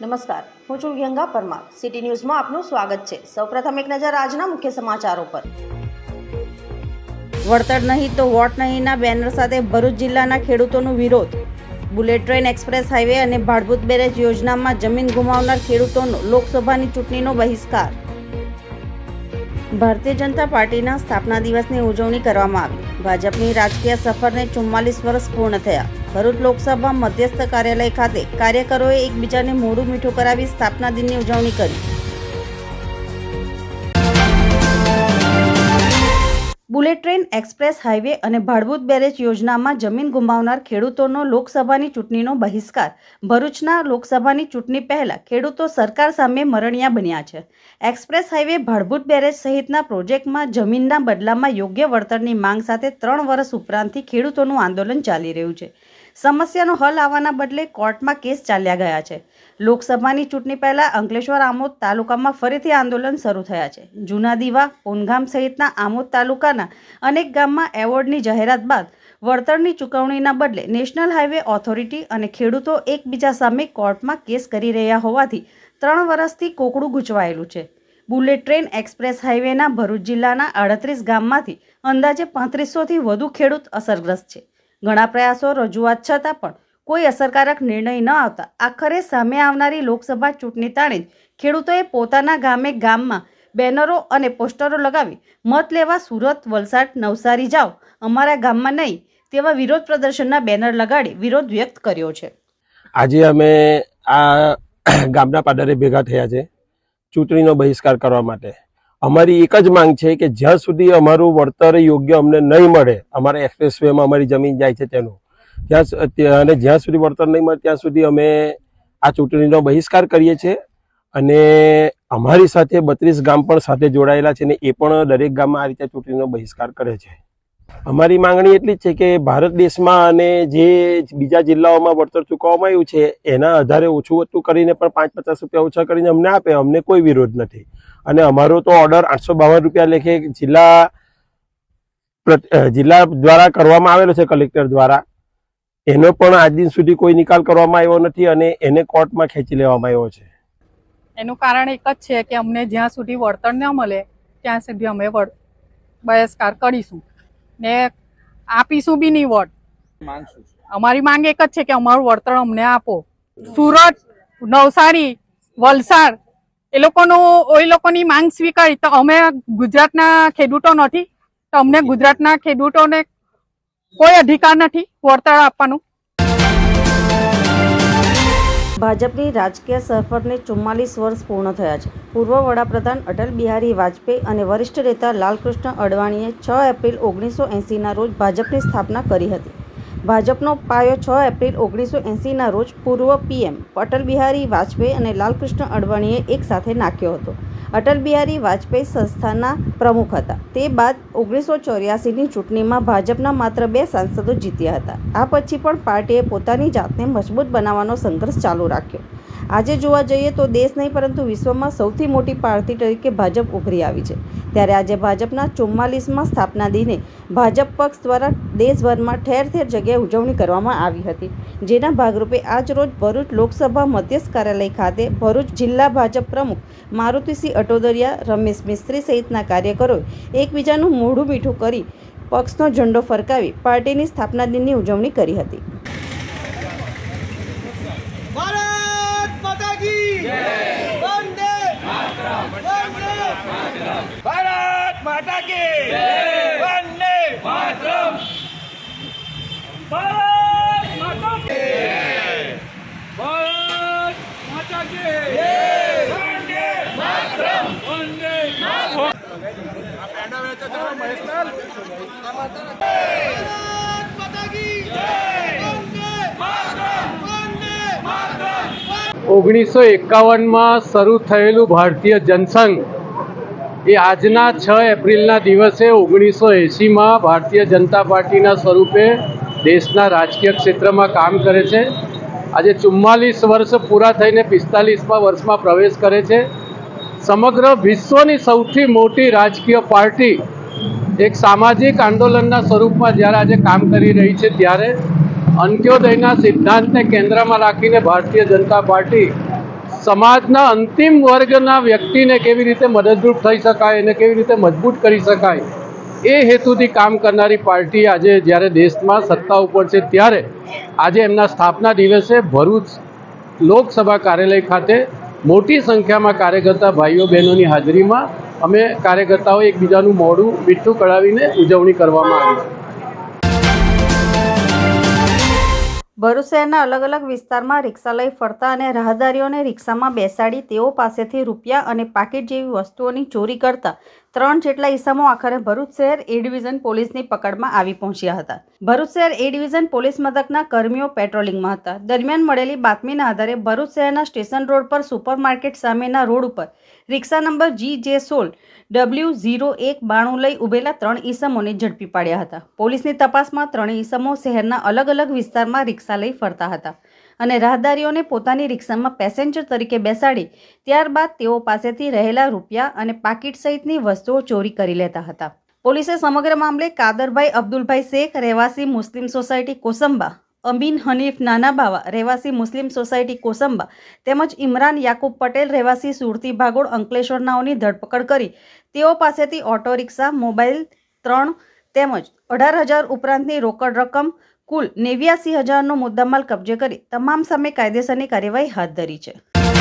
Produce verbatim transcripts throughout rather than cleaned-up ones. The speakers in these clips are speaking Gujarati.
નમસ્કાર, હું છું ગંગા પરમાર. સિટી ન્યૂઝમાં આપનું સ્વાગત છે. સૌપ્રથમ એક નજર આજના મુખ્ય સમાચારો પર. વળતર નહીં તો વોટ નહીંના બેનર સાથે ભરૂચ જિલ્લાના ખેડૂતોનો વિરોધ. બુલેટ ટ્રેન એક્સપ્રેસ હાઈવે અને ભાડભૂત બેરેજ યોજનામાં જમીન ગુમાવનાર ખેડૂતોનો લોકસભાની ચૂંટણીનો બહિષ્કાર. ભારતીય જનતા પાર્ટીના સ્થાપના દિવસની ઉજવણી કરવામાં આવી. ભાજપની રાજકીય સફરને ચુમ્માલીસ વર્ષ પૂર્ણ થયા. ભરૂચ લોકસભા મધ્યસ્થ કાર્યાલય ખાતે કાર્યકરોએ એકબીજાને મોઢું મીઠું કરાવી સ્થાપના દિનની ઉજવણી કરી. બુલેટ ટ્રેન એક્સપ્રેસ હાઈવે અને ભાડભૂત બેરેજ યોજનામાં જમીન ગુમાવનાર ખેડૂતોનો લોકસભાની ચૂંટણીનો બહિષ્કાર. ભરૂચના લોકસભાની ચૂંટણી પહેલા ખેડૂતો સરકાર સામે મરણિયા બન્યા છે. એક્સપ્રેસ હાઈવે, ભાડભૂત બેરેજ સહિતના પ્રોજેક્ટમાં જમીનના બદલામાં યોગ્ય વળતરની માંગ સાથે ત્રણ વર્ષ ઉપરાંતથી ખેડૂતોનું આંદોલન ચાલી રહ્યું છે. સમસ્યાનો હલ આવવાના બદલે કોર્ટમાં કેસ ચાલ્યા ગયા છે. લોકસભાની ચૂંટણી પહેલા અંકલેશ્વર આમોદ તાલુકામાં ફરીથી આંદોલન શરૂ થયા છે. જૂના દીવા, પોનગામ સહિતના આમોદ તાલુકાના અનેક ગામમાં એવોર્ડની જાહેરાત બાદ વળતરની ચૂકવણીના બદલે નેશનલ હાઈવે ઓથોરિટી અને ખેડૂતો એકબીજા સામે કોર્ટમાં કેસ કરી રહ્યા હોવાથી ત્રણ વર્ષથી કોકડું ગૂંચવાયેલું છે. બુલેટ ટ્રેન એક્સપ્રેસ હાઈવેના ભરૂચ જિલ્લાના આડત્રીસ ગામમાંથી અંદાજે પાંત્રીસોથી વધુ ખેડૂત અસરગ્રસ્ત છે. ઘણા પ્રયાસો, રજૂઆત છતાં પણ કોઈ અસરકારક નિર્ણય ન આવતા આખરે સામે આવનારી લોકસભા ચૂંટણી તાણે જ ખેડૂતોએ પોતાના ગામે ગામમાં બેનરો અને પોસ્ટરો લગાવી મત લેવા સુરત, વલસાડ, નવસારી જાઓ, અમારા ગામમાં નહીં તેવા વિરોધ પ્રદર્શનના બેનર લગાડી વિરોધ વ્યક્ત કર્યો છે. આજે અમે આ ગામના પાદરે ભેગા થયા છે ચૂંટણીનો બહિષ્કાર કરવા માટે. અમારી એક જ માંગ છે કે જ્યાં સુધી અમારું વળતર યોગ્ય અમને નહીં મળે, અમારા એક્સપ્રેસ વેમાં અમારી જમીન જાય છે તેનું, ત્યાં અને જ્યાં સુધી વળતર નહીં મળે ત્યાં સુધી અમે આ ચૂંટણીનો બહિષ્કાર કરીએ છીએ. અને અમારી સાથે બત્રીસ ગામ પણ સાથે જોડાયેલા છે ને એ પણ દરેક ગામમાં આ રીતે ચૂંટણીનો બહિષ્કાર કરે છે. અમારી માંગણી એટલી જ છે કે ભારત દેશમાં અને જે બીજા જિલ્લાઓમાં વળતર ચૂકવવામાં આવ્યું છે એના આધારે ઓછું વધતું કરીને પણ પાંચ પચાસ રૂપિયા ઓછા કરીને અમને આપે, અમને કોઈ વિરોધ નથી. અને અમારો તો ઓર્ડર આઠસો બાવન રૂપિયા લેખે જિલ્લા જિલ્લા દ્વારા કરવામાં આવેલો છે કલેક્ટર દ્વારા. એનો પણ આજ દિન સુધી કોઈ નિકાલ કરવામાં આવ્યો નથી અને એને કોર્ટમાં ખેંચી લેવામાં આવ્યો છે. એનું કારણ એક જ છે કે અમને જ્યાં સુધી વળતર ન મળે ત્યાં સુધી અમે બહિષ્કાર કરીશું ને આપીશું બી નહીં વોટ. અમારી માંગ એક જ છે કે અમારું વળતર અમને આપો. સુરત, નવસારી, વલસાડ એ લોકોનું એ લોકોની માંગ સ્વીકારી તો અમે ગુજરાતના ખેડૂતો નથી તો અમને ગુજરાતના ખેડૂતોને કોઈ અધિકાર નથી વળતર આપવાનું. ભાજપની રાજકીય સફરને ચુમ્માલીસ વર્ષ પૂર્ણ થયા છે. પૂર્વ વડાપ્રધાન અટલ બિહારી વાજપેયી અને વરિષ્ઠ નેતા લાલકૃષ્ણ અડવાણીએ છ એપ્રિલ ઓગણીસો એંસીના રોજ ભાજપની સ્થાપના કરી હતી. ભાજપનો પાયો છ એપ્રિલ ઓગણીસો એંસીના રોજ પૂર્વ પીએમ અટલ બિહારી વાજપેયી અને લાલકૃષ્ણ અડવાણીએ એક સાથે નાખ્યો હતો. અટલ બિહારી વાજપેયી સંસ્થાના પ્રમુખ હતા. તે બાદ ઓગણીસો ચોર્યાસીની ચૂંટણીમાં ભાજપના માત્ર બે સાંસદો જીત્યા હતા. આ પછી પણ પાર્ટીએ પોતાની જાતને મજબૂત બનાવવાનો સંઘર્ષ ચાલુ રાખ્યો. આજે જોવા જઈએ તો દેશ નહીં પરંતુ વિશ્વમાં સૌથી મોટી પાર્ટી તરીકે ભાજપ ઉભરી આવી છે. ત્યારે આજે ભાજપના ચુમ્માલીસમાં સ્થાપના દિને ભાજપ પક્ષ દ્વારા દેશભરમાં ઠેર ઠેર જગ્યાએ ઉજવણી કરવામાં આવી હતી. જેના ભાગરૂપે આજ રોજ ભરૂચ લોકસભા મધ્યસ્થ કાર્યાલય ખાતે ભરૂચ જિલ્લા ભાજપ પ્રમુખ મારુતિસિંહ અટોદરિયા, રમેશ મિસ્ત્રી સહિતના કાર્યકરોએ એકબીજાનું મોઢું મીઠું કરી પક્ષનો ઝંડો ફરકાવી પાર્ટીની સ્થાપના દિનની ઉજવણી કરી હતી. भारत माता की वंदे मातरम, भारत माता की भारत माता की वंदे मातरम, वंदे मातरम. भारत माता की वंदे मातरम, वंदे मातरम. ઓગણીસો એકાવનમાં શરૂ થયેલું ભારતીય જનસંઘ એ આજના છ એપ્રિલના દિવસે ઓગણીસો એંસીમાં ભારતીય જનતા પાર્ટીના સ્વરૂપે દેશના રાજકીય ક્ષેત્રમાં કામ કરે છે. આજે ચુમ્માલીસ વર્ષ પૂરા થઈને પિસ્તાલીસમાં વર્ષમાં પ્રવેશ કરે છે. સમગ્ર વિશ્વની સૌથી મોટી રાજકીય પાર્ટી એક સામાજિક આંદોલનના સ્વરૂપમાં જ્યારે આજે કામ કરી રહી છે ત્યારે અંત્યોદયના સિદ્ધાંતને કેન્દ્રમાં રાખીને ભારતીય જનતા પાર્ટી સમાજના અંતિમ વર્ગના વ્યક્તિને કેવી રીતે મદદરૂપ થઈ શકાય અને કેવી રીતે મજબૂત કરી શકાય એ હેતુથી કામ કરનારી પાર્ટી આજે જ્યારે દેશમાં સત્તા ઉપર છે ત્યારે આજે એમના સ્થાપના દિવસે ભરૂચ લોકસભા કાર્યાલય ખાતે મોટી સંખ્યામાં કાર્યકર્તા ભાઈઓ બહેનોની હાજરીમાં અમે કાર્યકર્તાઓ એકબીજાનું મોઢું મીઠું કરાવીને ઉજવણી કરવામાં આવી છે. ભરૂચ શહેરના અલગ અલગ વિસ્તારમાં રિક્ષા લઈ ફરતા અને રાહદારીઓને રિક્ષામાં બેસાડી તેઓ પાસેથી રૂપિયા અને પાકીટ જેવી વસ્તુઓની ચોરી કરતા ત્રણ જેટલા ઈસમો આખરે ભરૂચ શહેર એ ડિવિઝન પોલીસની પકડમાં આવી પહોંચ્યા હતા. ભરૂચ શહેર એ ડિવિઝન પોલીસ મથકના કર્મીઓ પેટ્રોલિંગમાં હતા. દરમિયાન મળેલી બાતમીના આધારે ભરૂચ શહેરના સ્ટેશન રોડ પર સુપરમાર્કેટ સામેના રોડ ઉપર રિક્ષા નંબર જી જે સોળ ડબલ્યુ ઝીરો એક બાણું લઈ ઉભેલા ત્રણ ઈસમોને ઝડપી પાડ્યા હતા. પોલીસની તપાસમાં ત્રણ ઈસમો શહેરના અલગ અલગ વિસ્તારમાં રિક્ષા લઈ ફરતા હતા અને રાહદારીઓને પોતાની રિક્ષામાં પેસેન્જર તરીકે બેસાડી ત્યારબાદ તેઓ પાસેથી રહેલા રૂપિયા અને પાકીટ સહિતની વસ્તુઓ ચોરી કરી લેતા હતા. પોલીસે સમગ્ર મામલે કાદરભાઈ અબ્દુલભાઈ શેખ રહેવાસી મુસ્લિમ સોસાયટી કોસંબા, અમીન હનીફ નાનાબાવા રહેવાસી મુસ્લિમ સોસાયટી કોસંબા તેમજ ઇમરાન યાકુબ પટેલ રહેવાસી સુરતી ભાગોળ અંકલેશ્વર નાઓની ધરપકડ કરી તેઓ પાસેથી ઓટો રિક્ષા, મોબાઈલ ત્રણ તેમજ અઢાર હજાર ઉપરાંતની રોકડ રકમ કુલ નેવ્યાસી હજારનો મુદ્દામાલ કબજે કરી તમામ સામે કાયદેસરની કાર્યવાહી હાથ ધરી છે.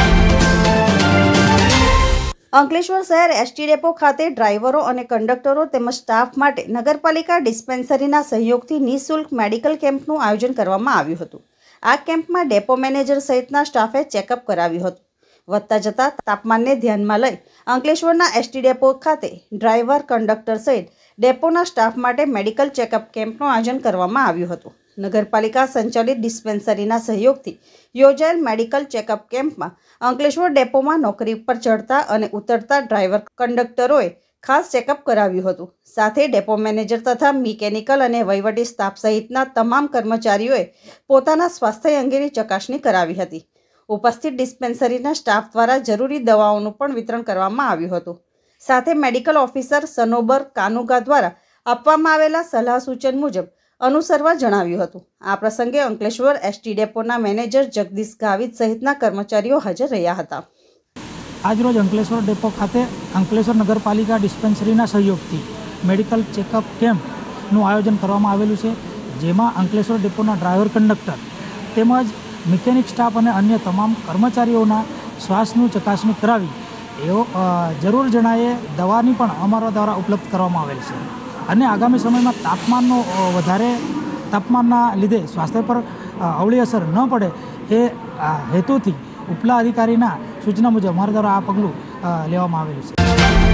અંકલેશ્વર શહેર એસટી ડેપો ખાતે ડ્રાઈવરો અને કંડક્ટરો તેમજ સ્ટાફ માટે નગરપાલિકા ડિસ્પેન્સરીના સહયોગથી નિઃશુલ્ક મેડિકલ કેમ્પનું આયોજન કરવામાં આવ્યું હતું. આ કેમ્પમાં ડેપો મેનેજર સહિતના સ્ટાફે ચેકઅપ કરાવ્યું હતું. વધતા જતા તાપમાનને ધ્યાનમાં લઈ અંકલેશ્વરના એસટી ડેપો ખાતે ડ્રાઈવર, કંડક્ટર સહિત ડેપોના સ્ટાફ માટે મેડિકલ ચેકઅપ કેમ્પનું આયોજન કરવામાં આવ્યું હતું. નગરપાલિકા સંચાલિત ડિસ્પેન્સરીના સહયોગથી યોજાયેલ મેડિકલ ચેકઅપ કેમ્પમાં અંકલેશ્વર ડેપોમાં નોકરી પર ચડતા અને ઉતરતા ડ્રાઈવર, કંડક્ટરોએ ખાસ ચેકઅપ કરાવ્યું હતું. સાથે ડેપો મેનેજર તથા મિકેનિકલ અને વહીવટી સ્ટાફ સહિતના તમામ કર્મચારીઓએ પોતાના સ્વાસ્થ્ય અંગેની ચકાસણી કરાવી હતી. ઉપસ્થિત ડિસ્પેન્સરીના સ્ટાફ દ્વારા જરૂરી દવાઓનું પણ વિતરણ કરવામાં આવ્યું હતું. સાથે મેડિકલ ઓફિસર સનોબર કાનુગા દ્વારા આપવામાં આવેલા સલાહ સૂચન મુજબ અનુસરવા જણાવ્યું હતું. આ પ્રસંગે અંકલેશ્વર એસટી ડેપોના મેનેજર જગદીશ ગાવિત સહિતના કર્મચારીઓ હાજર રહ્યા હતા. આજરોજ અંકલેશ્વર ડેપો ખાતે અંકલેશ્વર નગરપાલિકા ડિસ્પેન્સરીના સહયોગથી મેડિકલ ચેકઅપ કેમ્પનું આયોજન કરવામાં આવેલું છે, જેમાં અંકલેશ્વર ડેપોના ડ્રાઈવર, કંડક્ટર તેમજ મિકેનિક સ્ટાફ અને અન્ય તમામ કર્મચારીઓના શ્વાસનું ચકાસણી કરાવી એવો જરૂર જણાયે દવાની પણ અમારા દ્વારા ઉપલબ્ધ કરવામાં આવેલ છે. અને આગામી સમયમાં તાપમાનનો વધારે તાપમાનના લીધે સ્વાસ્થ્ય પર અવળી અસર ન પડે એ હેતુથી ઉપલા અધિકારીના સૂચના મુજબ અમારા દ્વારા આ પગલું લેવામાં આવેલું છે.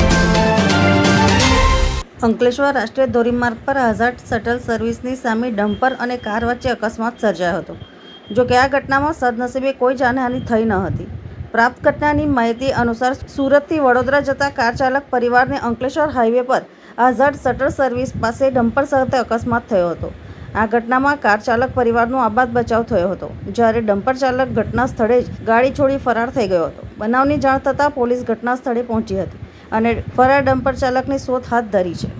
અંકલેશ્વર રાષ્ટ્રીય ધોરીમાર્ગ પર આઝાદ શટલ સર્વિસની સામે ડમ્પર અને કાર વચ્ચે અકસ્માત સર્જાયો હતો. જો કે આ ઘટનામાં સદનસીબે કોઈ જાનહાનિ થઈ ન હતી. પ્રાપ્ત ઘટનાની માહિતી અનુસાર સુરતથી વડોદરા જતા કાર ચાલક પરિવારને અંકલેશ્વર હાઈવે પર આઝાદ શટલ સર્વિસ પાસે ડમ્પર સાથે અકસ્માત થયો હતો. આ ઘટનામાં કાર ચાલક પરિવારનો આબાદ બચાવ થયો હતો, જ્યારે ડમ્પર ચાલક ઘટના સ્થળે જ ગાડી છોડી ફરાર થઈ ગયો હતો. બનાવની જાણ થતાં પોલીસ ઘટના સ્થળે પહોંચી હતી અને ફરાર ડમ્પર ચાલકની શોધ હાથ ધરી છે.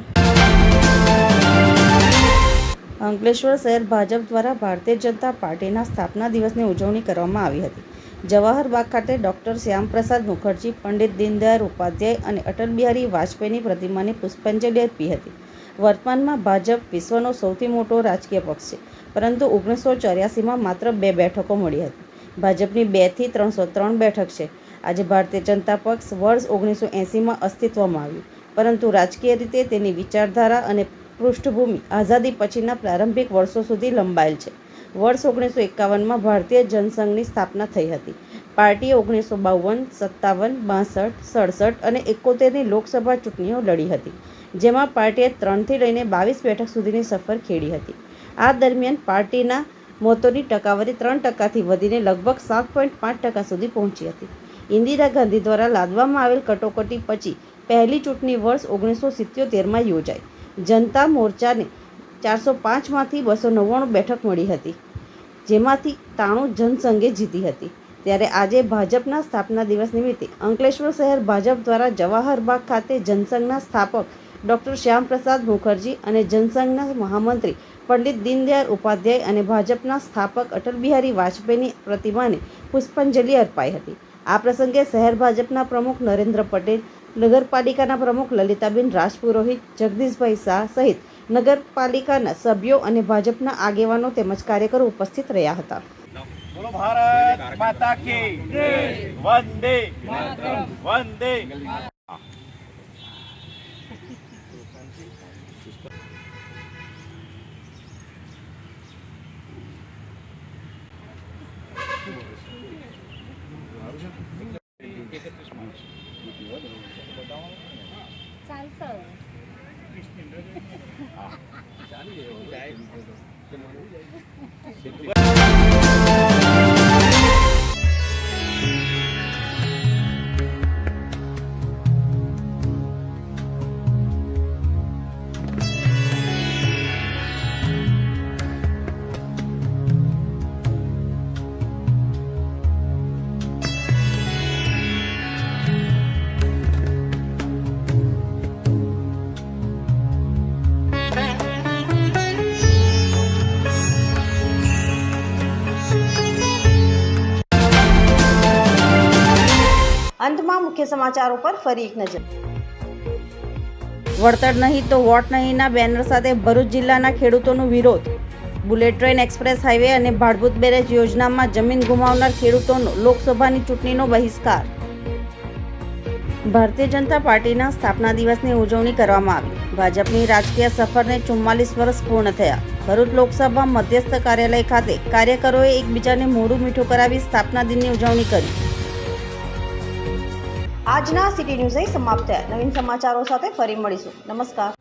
અંકલેશ્વર શહેર ભાજપ દ્વારા ભારતીય જનતા પાર્ટીના સ્થાપના દિવસની ઉજવણી કરવામાં આવી હતી. જવાહર બાગ ખાતે ડૉક્ટર શ્યામપ્રસાદ મુખર્જી, પંડિત દીનદયાળ ઉપાધ્યાય અને અટલ બિહારી વાજપેયીની પ્રતિમાને પુષ્પાંજલિ અર્પી હતી. વર્તમાનમાં ભાજપ વિશ્વનો સૌથી મોટો રાજકીય પક્ષ છે, પરંતુ ઓગણીસો ચોર્યાસીમાં માત્ર બે બેઠકો મળી હતી. ભાજપની બેથી ત્રણસો ત્રણ બેઠક છે. આજે ભારતીય જનતા પક્ષ વર્ષ ઓગણીસો એંસીમાં અસ્તિત્વમાં આવ્યું, પરંતુ રાજકીય રીતે તેની વિચારધારા અને પૃષ્ઠભૂમિ આઝાદી પછીના પ્રારંભિક વર્ષો સુધી લંબાયેલ છે. વર્ષ ઓગણીસો એકાવનમાં ભારતીય જનસંઘની સ્થાપના થઈ હતી. પાર્ટીએ ઓગણીસો બાવન, સત્તાવન, બાસઠ, સડસઠ અને એકોતેરની લોકસભા ચૂંટણીઓ લડી હતી, જેમાં પાર્ટીએ ત્રણથી લઈને બાવીસ બેઠક સુધીની સફર ખેડી હતી. આ દરમિયાન પાર્ટીના મતોની ટકાવારી ત્રણ ટકાથી વધીને લગભગ સાત પોઈન્ટ પાંચ ટકા સુધી પહોંચી હતી. ઇન્દિરા ગાંધી દ્વારા લાદવામાં આવેલ કટોકટી પછી પહેલી ચૂંટણી વર્ષ ઓગણીસો સિત્યોતેરમાં યોજાઈ. જનતા મોરચાને ચારસો પાંચમાંથી બસો નવ્વાણું બેઠક મળી હતી, જેમાંથી ત્રાણું જનસંઘે જીતી હતી. ત્યારે આજે ભાજપના સ્થાપના દિવસ નિમિત્તે અંકલેશ્વર શહેર ભાજપ દ્વારા જવાહર બાગ ખાતે જનસંઘના સ્થાપક ડૉક્ટર શ્યામપ્રસાદ મુખર્જી અને જનસંઘના મહામંત્રી પંડિત દીનદયાળ ઉપાધ્યાય અને ભાજપના સ્થાપક અટલ બિહારી વાજપેયીની પ્રતિમાને પુષ્પાંજલિ અર્પાઈ હતી. આ પ્રસંગે શહેર ભાજપના પ્રમુખ નરેન્દ્ર પટેલ, નગરપાલિકાના પ્રમુખ લલિતાબેન રાજપુરોહિત, જગદીશભાઈ શાહ સહિત નગરપાલિકાના સભ્યો અને ભાજપના આગેવાનો તેમજ કાર્યકરો ઉપસ્થિત રહ્યા હતા. બોલો ભારત માતા કી જય, વંદે વંદે. અંતમાં મુખ્ય સમાચારો પર ફરી એક નજર. વળતર નહીં તો વોટ નહીંના બેનર સાથે ભરૂચ જિલ્લાના ખેડૂતોનો વિરોધ. બુલેટ ટ્રેન એક્સપ્રેસ હાઈવે અને ભાડભૂત બેરેજ યોજનામાં જમીન ગુમાવનાર ખેડૂતોનો લોકસભાની ચૂંટણીનો બહિષ્કાર. ભારતીય જનતા પાર્ટીના સ્થાપના દિવસની ઉજવણી કરવામાં આવી. ભાજપની રાજકીય સફરને ચુમ્માલીસ વર્ષ પૂર્ણ થયા. ભરૂચ લોકસભા મધ્યસ્થ કાર્યાલય ખાતે કાર્યકરોએ એકબીજાને મોઢું મીઠું કરાવી સ્થાપના દિનની ઉજવણી કરી. આજના સિટી ન્યૂઝ અહીં સમાપ્ત થયા. નવીન સમાચારો સાથે ફરી મળીશું. નમસ્કાર.